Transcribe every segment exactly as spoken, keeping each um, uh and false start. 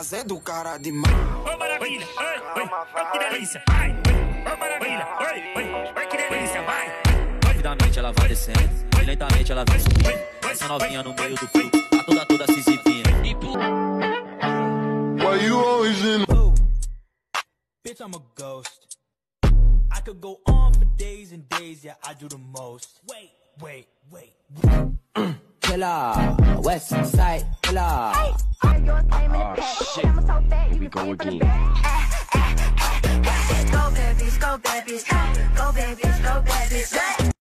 mais educada demais. Ô maravilha, oi, oi, que delícia, vai. Ô maravilha, oi, oi, oi, que delícia, vai. Rapidamente ela vai descendo, e lentamente ela vai subindo. Essa novinha no meio do fluxo, a toda toda se exibindo. E pu... Why you always in? Bitch, I'm a ghost. I could go on for days and days, yeah, I do the most. Wait, wait, wait. Killer, West Side Killer. Oh shit, here we go again. Go babies, go babies, go babies, go babies.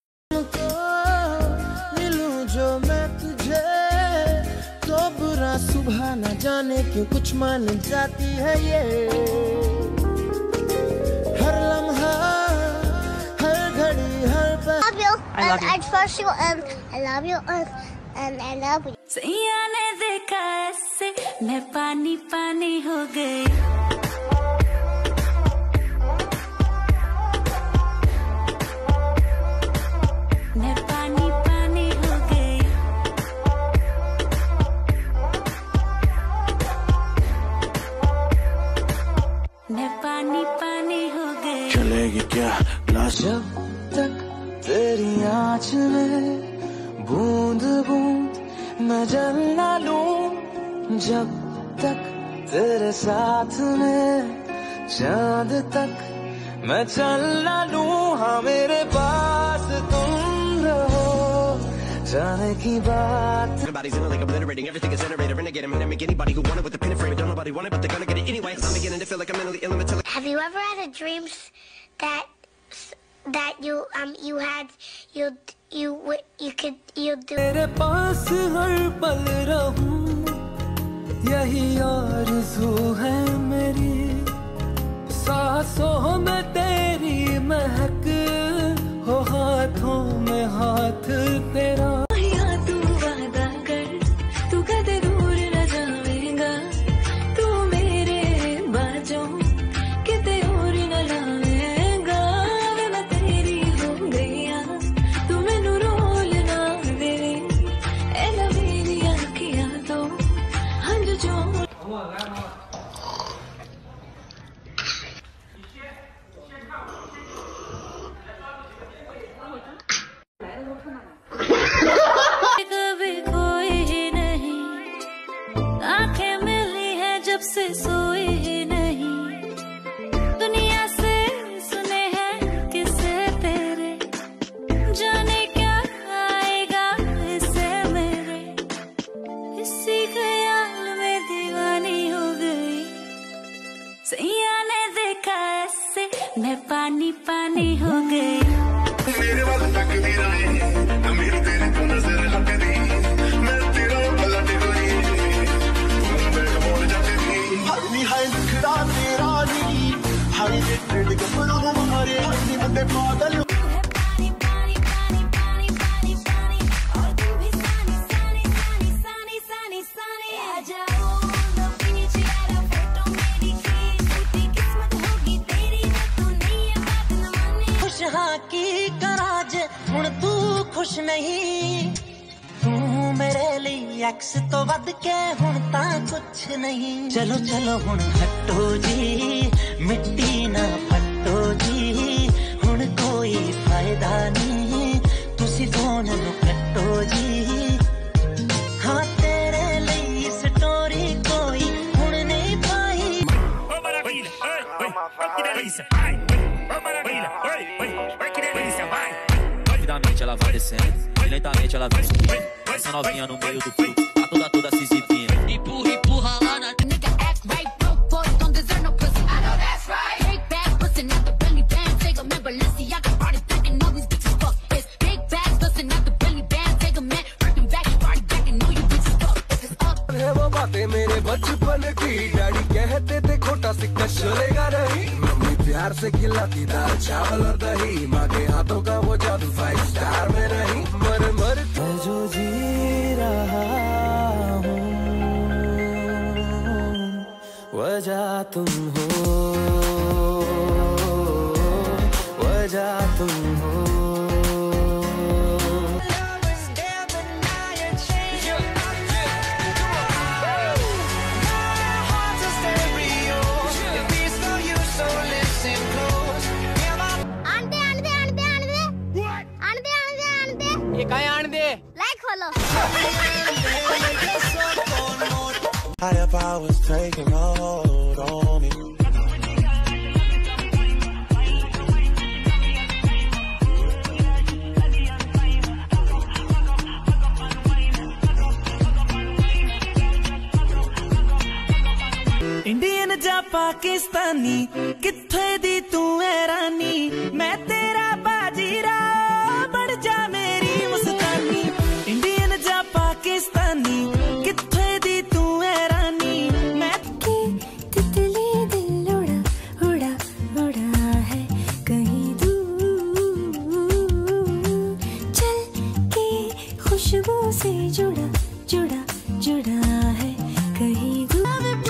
मिलूं जो मैं तुझे तो बुरा सुबह न जाने क्यों कुछ मान जाती है ये हर लम्हा हर घड़ी हर पल I love you. And first you um I love you um and I love you. सैया ने देखा ऐसे मैं पानी पानी हो गई. मैं पानी पानी हो गई. मैं पानी पानी हो गई. चलेगी क्या लाश जब तक तेरी आँच में बूंद बूंद मैं जल ना लूं जब तक तेरे साथ में चांद तक मैं चल ना लूं हाँ मेरे पास तुम रहो जाने की बात. Everybody's in it like obliterating, everything is iterated, renegade. I'm gonna make anybody who want it with the pin and frame. Don't nobody want it, but they're gonna get it anyway. I'm beginning to feel like I'm mentally ill until. Have you ever had a dream that that you um you had you you you could you do? तेरे पास हर पल रहूं यही आरज़ू है मेरी सांसों में तेरी महक हो हाथों में हाथ तेरा. तू वादा कर तू कदे दूर न जाएगा तू मेरे बाजों किते और न लाएगा मैं तेरी हो गया तू मैनू रोल ना दे ए मेरी आँखियाँ तो हंज जो. कभी कोई नहीं आंखें मिली है जब से सोई नहीं दुनिया से सुने हैं किसे तेरे जाने क्या आएगा इससे मेरे इसी ख्याल में दीवानी हो गई. सैया ने देखा ऐसे मैं पानी पानी हो गई. मेरे वाल तक दी रानी मेरी तेरे को नजर हटदी मैं तेरा पलट गई मैं मोड़ जाती थी हनी हाय लिखदा तेरा नी हाय दिल के फूलों हमारे हनी बंदे पागल. की कराज हुण तू खुश नहीं तू मेरे लिए एक्स तो वध के हुण ता कुछ नहीं. चलो चलो हुण हटो जी मिट्टी ना फटो जी हुण कोई फायदा नहीं तुसी फोन नु कटो जी. हाँ तेरे लिए स्टोरी कोई हुण नहीं पाई. Ô maravilha, oi, oi, oi, que delícia, vai. Ô maravilha, oi, oi, oi, que delícia, vai. Rapidamente ela vai descendo, e lentamente ela vai subindo. Essa novinha no meio do fluxo, a toda toda se exibindo. Empurra, empurra lá na. Nigga act right, broke boys don't deserve no pussy. I know that's right. Big bags bustin' out the belly band, take a man, Balenciaga party packing all these bitches fuck this. Big bags bustin' out the belly band, take a man, working back, party packing all you bitches fuck. If it's up. है वो बातें मेरे बचपन की daddy कहते थे खोटा सिक्का चलेगा नहीं. मम्मी प्यार से खिलाती दाल चावल और दही माँ के हाथों का वो जादू फाइव स्टार में नहीं. मर मर मैं जो जी रहा हूँ वजह तुम हो वजह तुम हो. ये कहीं आने दे। Like follow. Higher powers taking hold on me. Indian जा पाकिस्तानी किथे दी तू है रानी, मैं तेरा बाजीरा बढ़ जा मेरी मुस्तानी। इंडियन जा पाकिस्तानी किथे दी तू है रानी, मैं की तितली दिल उड़ा उड़ा उड़ा है कहीं दूर, चल के खुशबू से जुड़ा जुड़ा जुड़ा है कहीं दूर।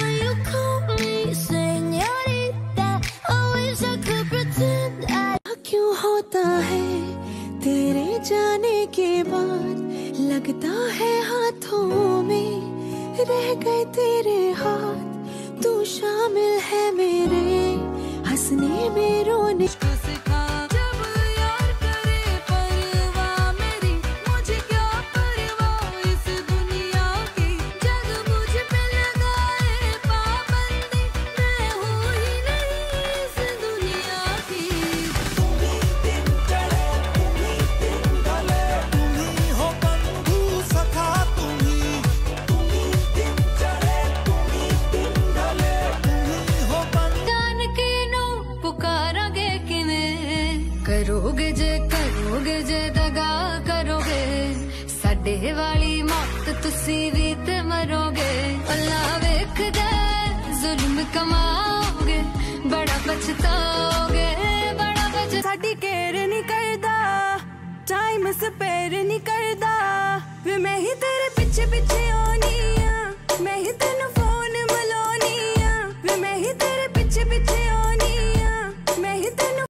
क्यों होता है तेरे जाने के बाद, लगता है हाथों में रह गए तेरे हाथ, तू शामिल है मेरे हंसने में रोने। करोगे जे करोगे जे दगा करोगे, साडे वाली मौत तुसी भी ते मरोगे। अल्लाह वेख दे जुल्म कमाओगे, बड़ा पछताओगे बड़ा पछ। साडी केयर नहीं करदा, टाइम स्पेयर नहीं करदा, वे मैं ही तेरे पीछे पीछे